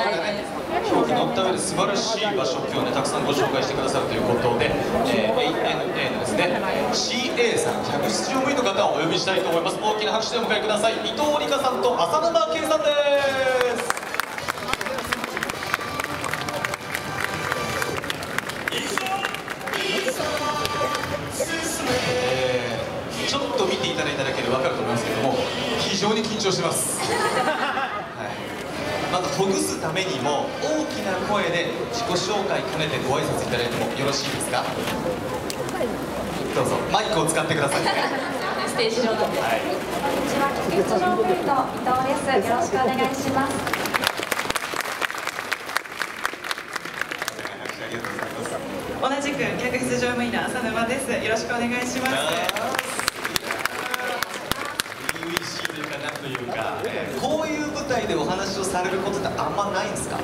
かね、表記乗った上で素晴らしい場所を今日ねたくさんご紹介してくださるということで、ANA のですね CA さん、客室乗務員の方をお呼びしたいと思います。大きな拍手でお迎えください。伊藤理香さんと浅沼圭さんです。ちょっと見ていただいただけで分かると思いますけども、非常に緊張してます、はい、まずほぐすためにも大きな声で自己紹介兼ねてご挨拶いただいてもよろしいですか。どうぞマイクを使ってくださいね。 ステージ上なんで、はい、こんにちは、客室乗務員の伊藤です。よろしくお願いします。 同じく客室乗務員の浅沼です。よろしくお願いします。 初々しいというか、なんというか、こういう舞台でお話をされることってあんまないんですか。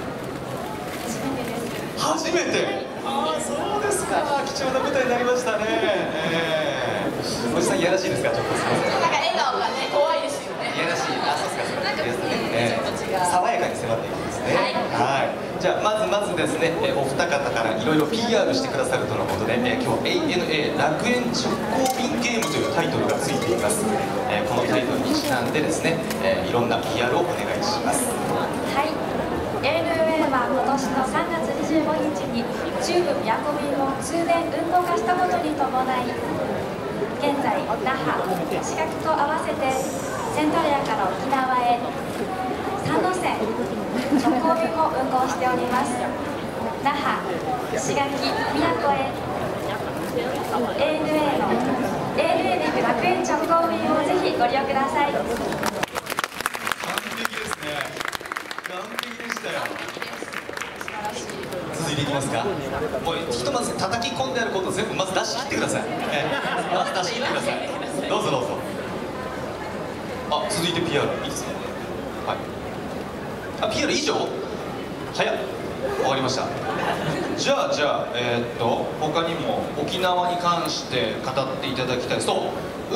初めてです。初めて。ああ、そうですか。貴重な舞台になりましたね。おじさんいやらしいですか。ちょっとすみません。 なんか笑顔がね、怖いですよね。 いやらしい。あ、そうですか。 なんかですね、 爽やかに迫っていくんですね。はい。じゃあまずですね、お二方からいろいろ PR してくださるとのことで、今日 ANA 楽園直行便ゲームというタイトルがついています。このタイトルにちなんでですね、いろんな PR をお願いします。 はい。ANA は今年の3月25日に中部宮古便を通電運行化したことに伴い、現在那覇、石垣と合わせてセントレアから沖縄へ3路線直行便を運行しております。那覇、石垣、宮古へ ANA の ANA で行く楽園直行便をぜひご利用ください。 完璧ですね。完璧でしたよ。続いていきますか。もうひとまず叩き込んであることを全部まず出し切ってください。まず出し切ってください。どうぞどうぞ。あ、続いて PR いいですか。はい。あ、PR 以上？早っ。わかりました。じゃあ他にも沖縄に関して語っていただきたい。そう、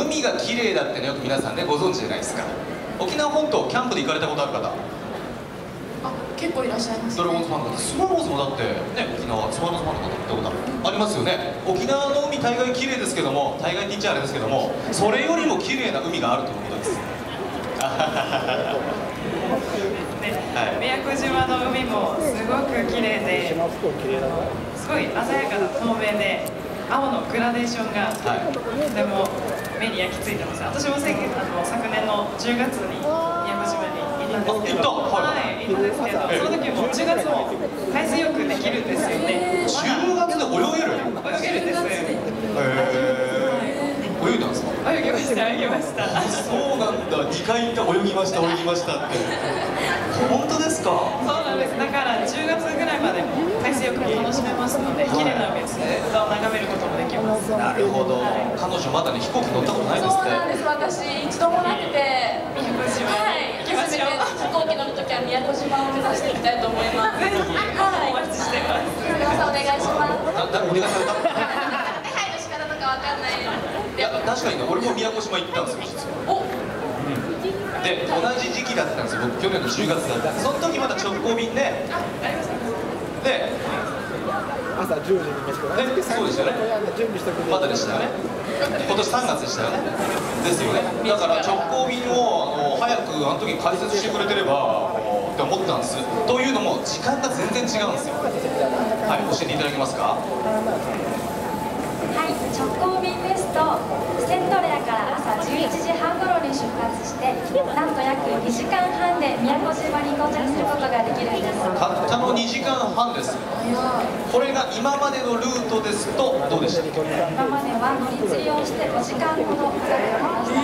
海が綺麗だってね、よく皆さんねご存知じゃないですか。沖縄本島キャンプで行かれたことある方？ あ、結構いらっしゃいます、ね。 ドラゴンズファンの方、スワローズもだってね、沖縄スワローズファンの方行ったことありますよね。沖縄の海大概綺麗ですけども、大概って言っちゃあれですけども、それよりも綺麗な海があるということです。 宮古島の海もすごく綺麗で、すごい鮮やかな透明で青のグラデーションがとても目に焼き付いてます。私も昨年の10月に宮古島に行ったんですけど、行ったんですけど、その時も10月も海水浴できるんですよね。 10月で泳げる？ 泳げるんです。 泳いだんですか？ 泳ぎました、泳ぎました。 そうなんだ。2回行った、泳ぎましたって本当ですか？ そうなんです。だから10月ぐらいまでも海水浴も楽しめますので、綺麗な海をずっと眺めることもできます。 なるほど。彼女まだね、飛行機乗ったことないですって。 そうなんです。私一度もなくて宮古島に行きましょう。 飛行機乗るときは宮古島を目指していきたいと思います。 ぜひお待ちしてます。 皆さんお願いします。 お願いされた？ 手配の仕方とかわかんない。 いや、確かにね、俺も宮古島行ったんですよ、実は。で、同じ時期だったんですよ、僕、去年の10月だったんで、その時まだ直行便で、で、 朝10時に飯をね、 そうでしたよね、まだでしたよね、今年3月でしたよね、ですよね、だから直行便を早くあの時解説してくれてればって思ったんです。というのも、時間が全然違うんですよ。はい、教えていただけますか。 はい、直行便ですとセントレアから朝11時半頃に出発して、なんと約2時間半で宮古島に到着することができるんです。 たったの2時間半です。これが今までのルートですとどうでしたっけ？ 今までは乗り継ぎをして5時間ほどかかってました。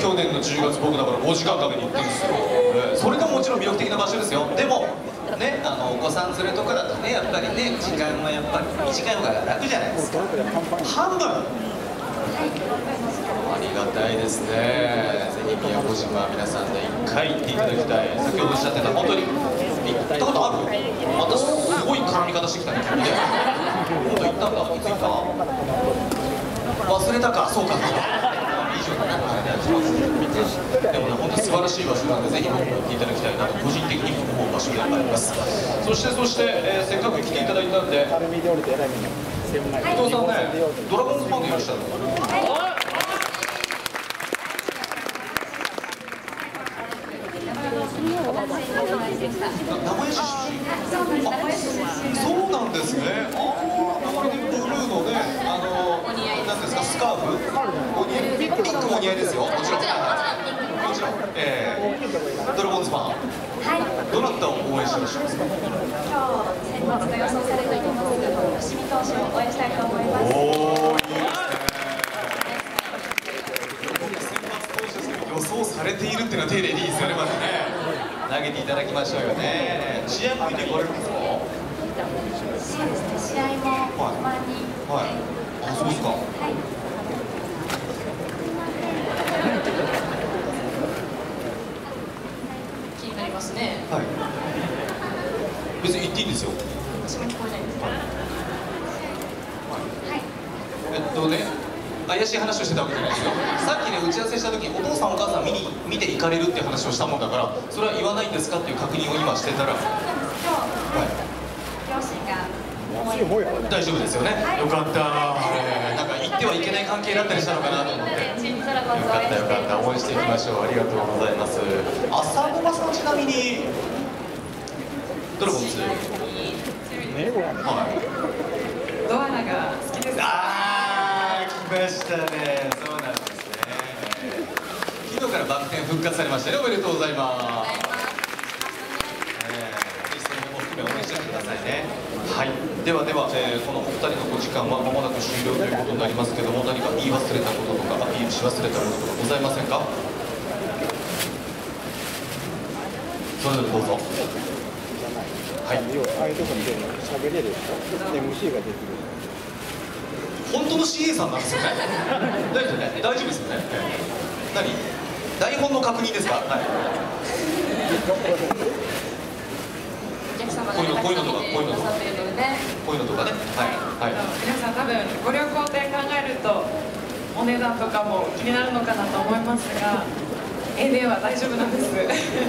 去年の10月、僕だから5時間食べに行ってるんですよ。それでももちろん魅力的な場所ですよ。でもね、お子さん連れとかだとね、やっぱりね、時間はやっぱり短い方が楽じゃないですか。半分。ありがたいですね。ぜひ宮古島、皆さんで1回行っていただきたい。先ほどおっしゃってた、本当に行ったことある？またすごい絡み方してきたね、君ね。本当行ったんだ。いつ行った？忘れたか、そうか。以上だね、お願いします。でもね、本当素晴らしい場所なんで、ぜひ僕も行っていただきたいなと個人的に思う場場所であります。そしてせっかく来ていただいたんで、伊藤さんね、ドラゴンズファンでいらっしゃるのかな。名古屋市出身。そうなんですね。ブルーのね、なんですか、スカーフ。ピンクもお似合いですよ。もちろん。ドラゴンズファン。はい。どなたを応援してらっしゃいますか。 今日先発が予想されています吉見投手を応援したいと思います。 おお、いいですね。先発投手ですけど、予想されているっていうのは丁寧でいいですよね、まずね。投げていただきましょうよね。試合も見てこられるんですか。 そうですね、試合もたまに。 はい。あ、そうですか。はい。 気になりますね。 はい。別に言っていいんですよ。 私も聞こえないんですか。 はい。 ね、怪しい話をしてたわけじゃないですよ。さっきね、打ち合わせした時、お父さんお母さん見て行かれるっていう話をしたもんだから、それは言わないんですかっていう確認を今してたら。 そうなんです。今日、両親が。 大丈夫ですよね。よかった。なんか言ってはいけない関係だったりしたのかなと思って。よかったよかった。応援していきましょう。ありがとうございます。浅駒さん、ちなみにドラゴンズ。はい。 ドアラが好きです。 ああ、来ましたね。そうなんですね。昨日からバク転復活されましたね。おめでとうございます。ぜひそれも含め応援してくださいね。はい。ではこのお二人のお時間は間もなく終了ということになりますけども、何か言い忘れたこととかアピールし忘れたこととかございませんか。それぞれどうぞ。はい。 ああいうとこに出るの喋れる人、MC ができる。 本当の CA さんなんですよね。大丈夫ですよね。何？台本の確認ですか。はい。こういうのとかね。はい。 皆さん多分ご旅行で考えるとお値段とかも気になるのかなと思いますが、ANA は大丈夫なんです。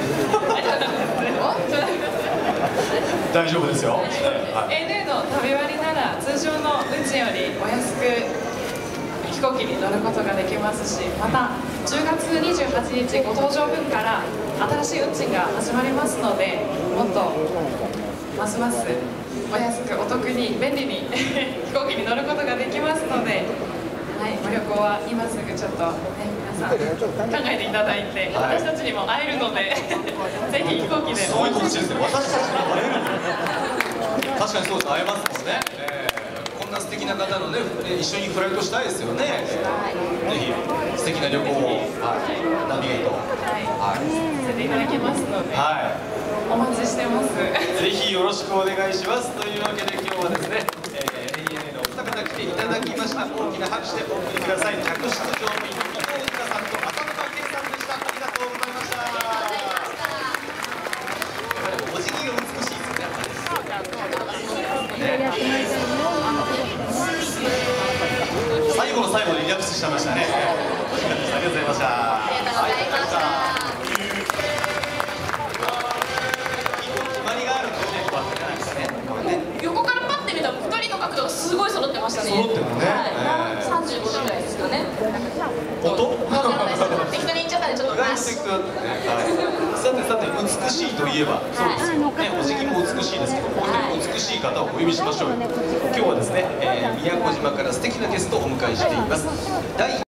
大丈夫ですよ。 ANA の旅割なら通常の運賃よりお安く飛行機に乗ることができますし、また10月28日ご搭乗分から新しい運賃が始まりますので、もっとますますお安くお得に便利に飛行機に乗ることができますので、はい、ご旅行は今すぐちょっと、ね、皆さん考えていただいて、私たちにも会えるのでぜひ飛行機で。 そういう告知ですね。私たちにも会える。確かにそうです。会えますもんね。こんな素敵な方のね、一緒にフライトしたいですよね。ぜひ素敵な旅行を、ナビゲートさせていただきますので、お待ちしてます。 ぜひよろしくお願いします。というわけで今日はですね、ANA のお二方来ていただきました。大きな拍手でお送りください。客室乗務員の伊藤由香さんと浅沼圭さんでした。ありがとうございました。お辞儀が美しいですね。最後の最後でリラックスしてましたね。ありがとうございました。 横からパッて見たら2人の角度がすごい揃ってましたね。 揃ってるね。 35度ぐらいですかね。 本当？ 適当に言っちゃったんでちょっと。 意外と適当だったね。さて美しいといえばそうですよね。お辞儀も美しいですけど、こういう美しい方をお呼びしましょうよ。今日はですね、宮古島から素敵なゲストをお迎えしています。